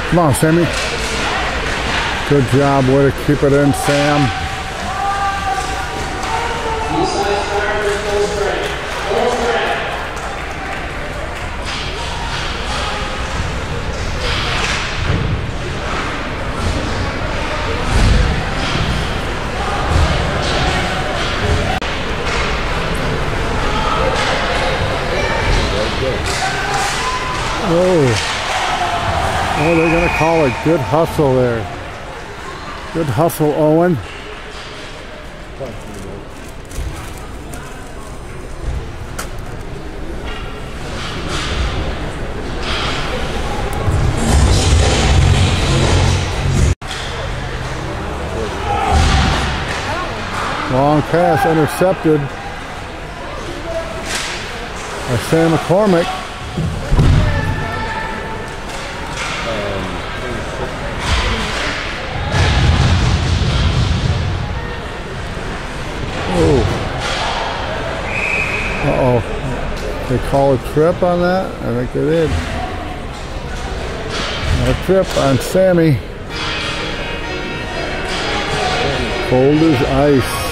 Come on, Sammy. Good job. Way to keep it in, Sam. Eastside Sam, full strength. Full strength. Oh, they're going to call it. Good hustle there. Good hustle, Owen. Long pass intercepted by Sam McCormick. Uh-oh. They call a trip on that? I think they did. A trip on Sammy. Cold as ice.